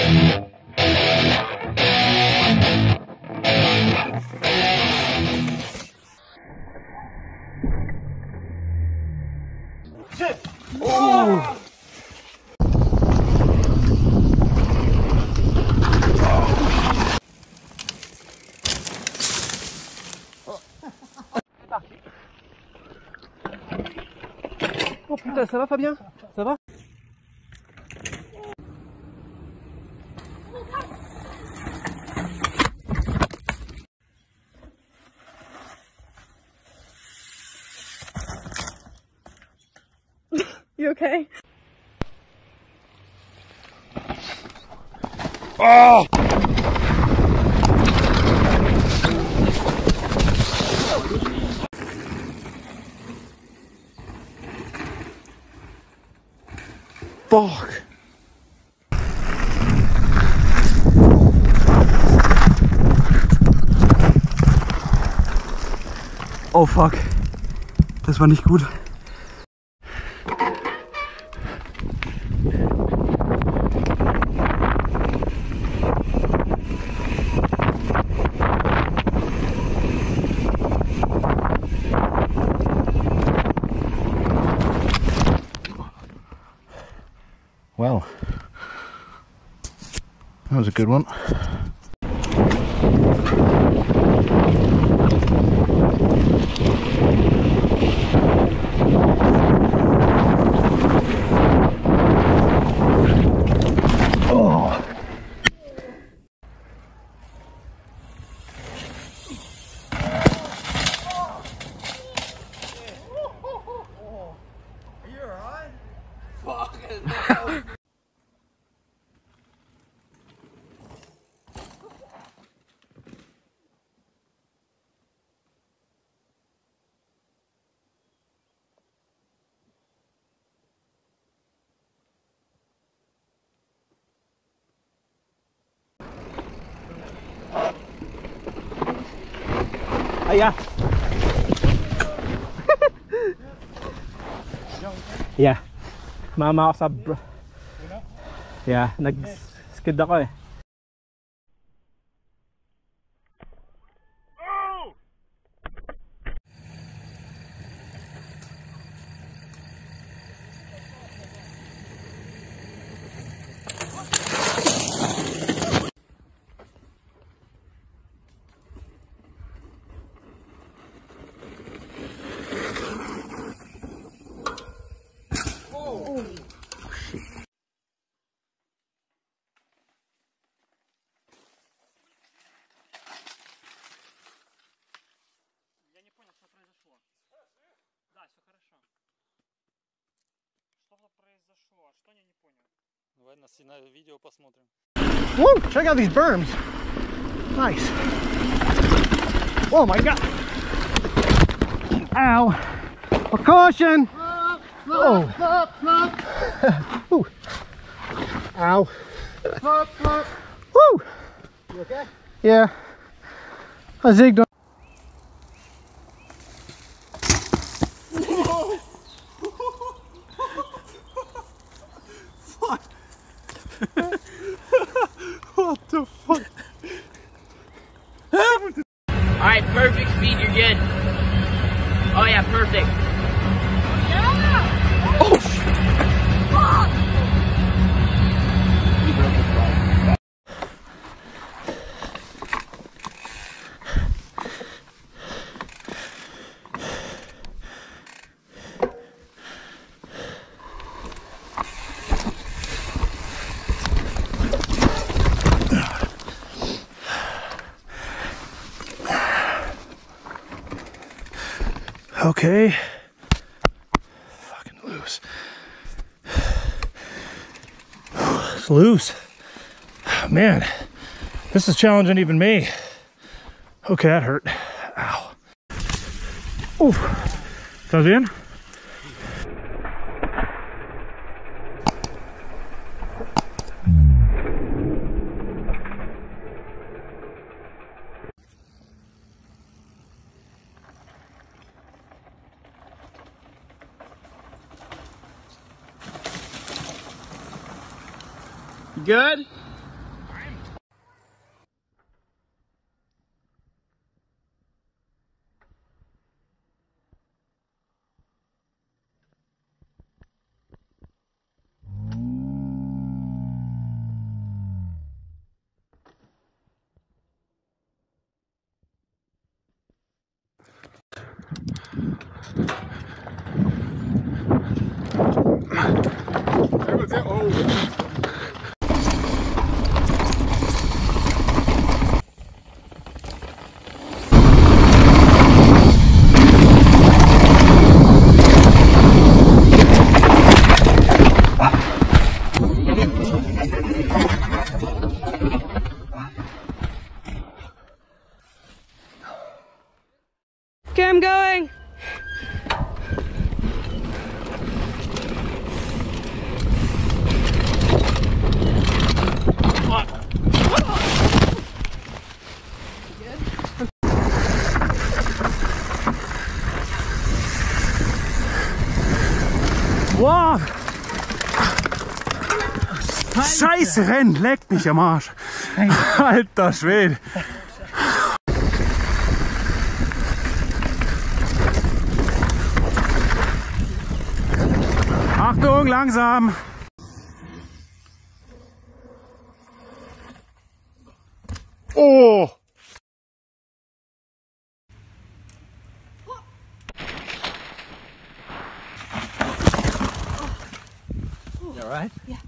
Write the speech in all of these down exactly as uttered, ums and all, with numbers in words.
Shit! Oh! Oh putain, ça va Fabien? Ça va? You okay? Oh! Fuck. Oh fuck. Das war nicht gut. Well, that was a good one. Oh. Are you alright? Fucking hell. Yeah. Yeah. Mama ako sa bro. Yeah, nag-skid ako eh. Woo! Check out these berms. Nice. Oh my god. Ow. Caution. Oh. Ooh. Ow. Woo. You okay? Yeah. I zigged on. What the fuck? Alright, perfect speed, you're good. Oh yeah, perfect. Yeah! Oh shit! Fuck! You broke his body. Okay. Fucking loose. It's loose. Man, this is challenging even me. Okay, that hurt. Ow. Ooh. ¿Estás bien? Good? That's it. Oh. Okay, I'm going. Wow! Scheiße, Rennen, leckt mich am Arsch. Alter Schwede. Achtung, langsam. Oh! You all right? Yeah.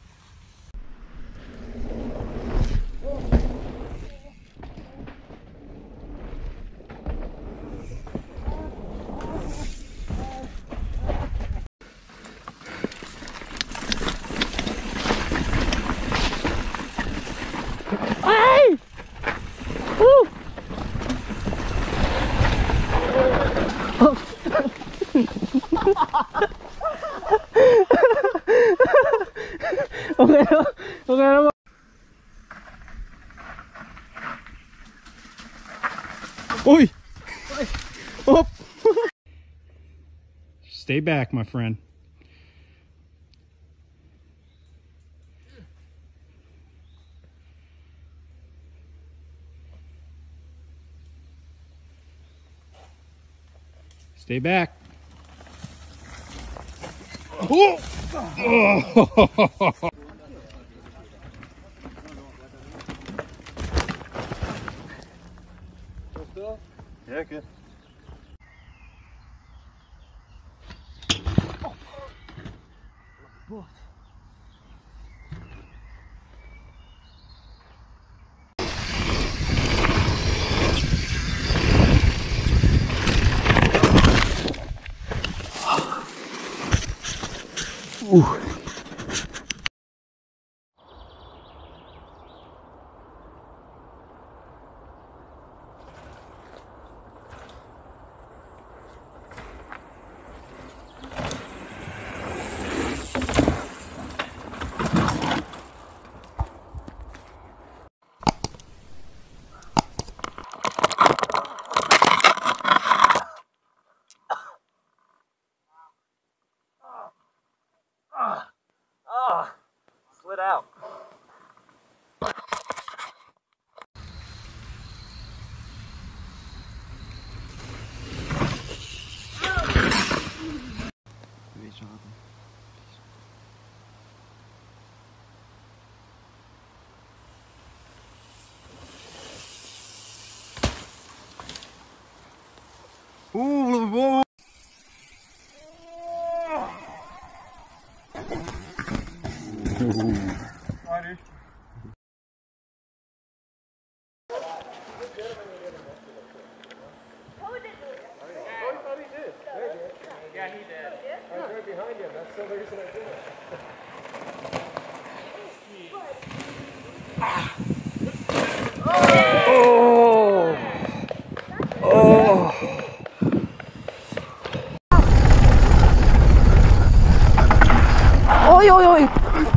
Hey! Woo! Okay, okay naman. Oi! Up! Stay back, my friend. Stay back. Oh! Oh! Yeah, good. Ooh. Slid out. Ooh, whoa. Yeah, he did. I was right behind him. That's the reason I did it. Oh! Oh! Oj, oj, oj.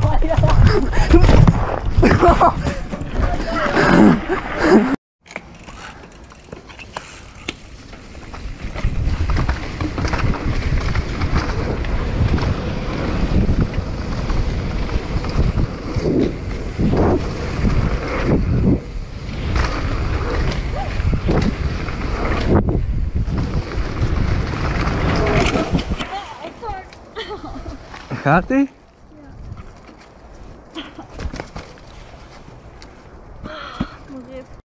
Gaat ie? Moet je even